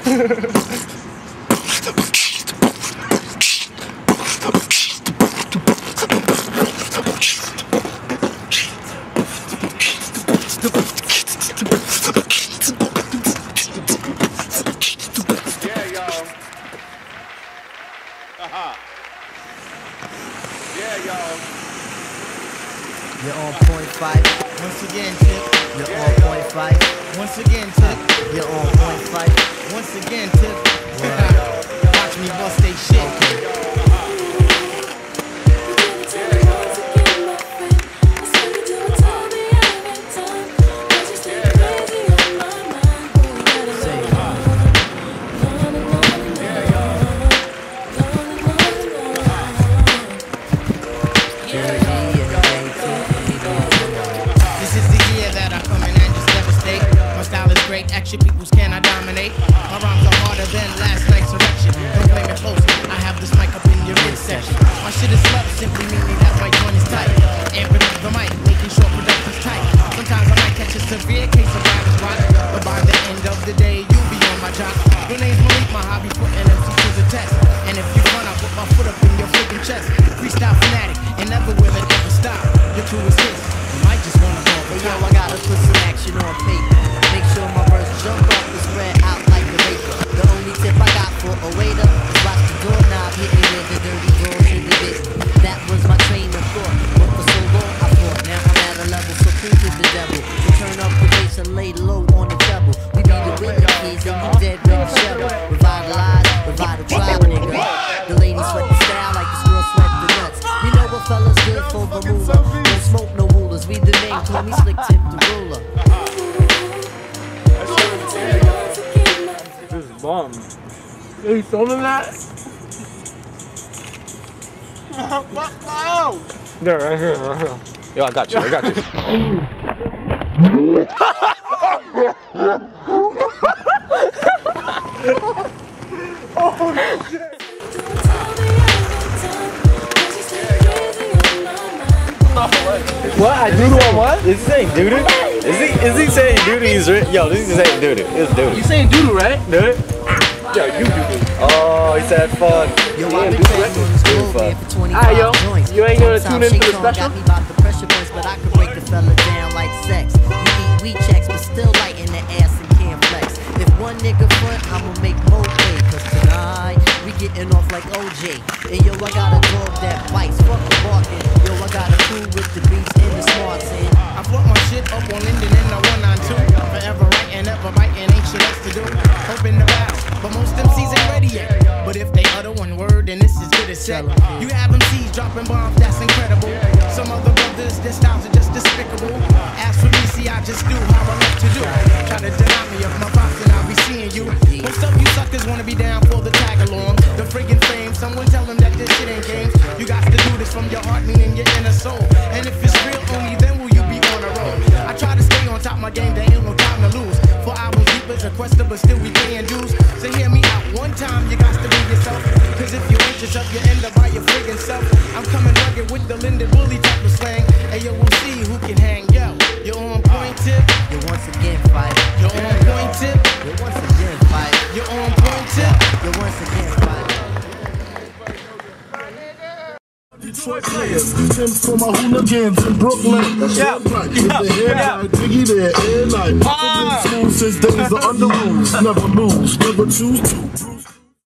You're on point five. Once again, Tip. You're on point five. Once again, Tip. You're on point five. Once again, Tip. Watch me bust they shit. Action peoples cannot dominate. My rhymes are harder than last night's erection. Don't blame it, folks. I have this mic up in your midsection. My shit is love, simply meaning that my joint is tight. Amping up the mic, making sure production's tight. Sometimes I might catch a severe case of writer's block, but by the end of the day, you'll be on my job. Your name's Malik, my hobby, putting MC to the test. And if you run, I'll put my foot up in your freaking chest. Freestyle fanatic, and never will it ever stop. Your crew is his. You might just wanna go. But yo, I gotta put some action on paper. Make sure my verse jump off the spread out like the vapor. The only tip I got for a waiter is watch the doorknob hit me with the dirty door to the bit. That was my train of thought, but for so long I thought. Now I'm at a level so cool to the devil. To turn up the bass and lay low on the treble. We be the winning kids and you dead with the shovel. Revitalize, revitalize, nigga. The ladies sweat the style like the girls sweat the nuts. You know what fellas good for Bermuda. Don't smoke no rulers, read the name, call me Slick Tip the ruler. This is bomb. Are you filming that? Wow! Yeah, right here, right here. Yo, I got you, I got you. Oh, shit! What? I doodle on what? Is he saying doo-doo? Is he saying doo-doo? Yo, this is saying doo-doo. It's doo-doo. You saying doo-doo, right? Doo-doo? Yo, you doo-doo. Oh, he said fun. Yo, I've been doing fun. Alright, yo. You ain't gonna tune in for the special? But I could break a fella down like sex. You eat wheat checks, but still light in the ass and can't flex. If one nigga front, I'ma make more pay. Cause tonight, we getting off like OJ. And yo, I got a dog that bites, fuck a barking. Yo, I got a crew with the beats and the smarts in. I put my shit up on Linden in the 192. Forever writing, ever biting, ain't shit else to do. Hoping to battle, but most MCs ain't ready yet. But if they utter one word, then this is good as set. You have MCs dropping bombs, that's incredible. Some other brothers, their styles are just despicable. As for me, see, I just do how I love to do. Try to deny me of my pops and I'll be seeing you. Most of you suckers wanna be down for the tag along. The friggin' fame, someone tell them that this shit ain't games. You got to do this from your heart, meaning your inner soul. And if it's real, only then will you be on a roll. I try to stay on top of my game, there ain't no time to lose. For albums deep as a quester, but still we paying dues. So hear me out, one time you got to be yourself. Cause if you ain't yourself, you end up by your friggin' self. I'm coming rugged with the Linden Bully type of slang. And yo, we'll see who can hang. Yo, you're on point, Tip. You're once again fight. You're on point, Tip. You're once again fight. You're on point, Tip. You're once again fight. Detroit players, Tim's for my hooligans in Brooklyn. That's right. With the hair like Biggie there, air like. I've been in school since days of under rules. Never lose, never choose to.